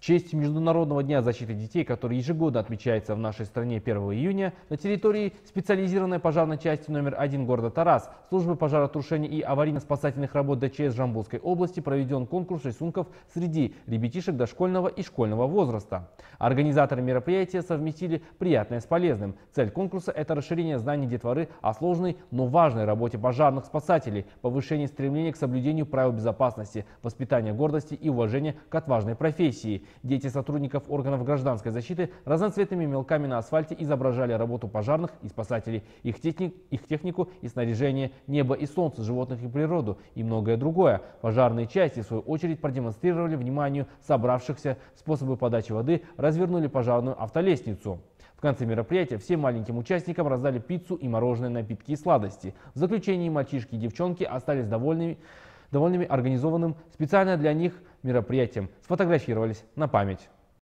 честь Международного дня защиты детей, который ежегодно отмечается в нашей стране 1 июня, на территории специализированной пожарной части номер 1 города Тарас, службы пожаротушения и аварийно-спасательных работ ДЧС Жамбылской области проведен конкурс рисунков среди ребятишек дошкольного и школьного возраста. Организаторы мероприятия совместили приятное с полезным. Цель конкурса – это расширение знаний детворы о сложной, но важной работе пожарных спасателей, повышение стремления к соблюдению правил безопасности, воспитание гордости и уважения к отважной профессии. Дети сотрудников органов гражданской защиты разноцветными мелками на асфальте изображали работу пожарных и спасателей, их технику и снаряжение, небо и солнце, животных и природу и многое другое. Пожарные части, в свою очередь, продемонстрировали вниманию собравшихся способы подачи воды, развернули пожарную автолестницу. В конце мероприятия всем маленьким участникам раздали пиццу и мороженое, напитки и сладости. В заключении мальчишки и девчонки остались довольными организованным специально для них мероприятием, сфотографировались на память.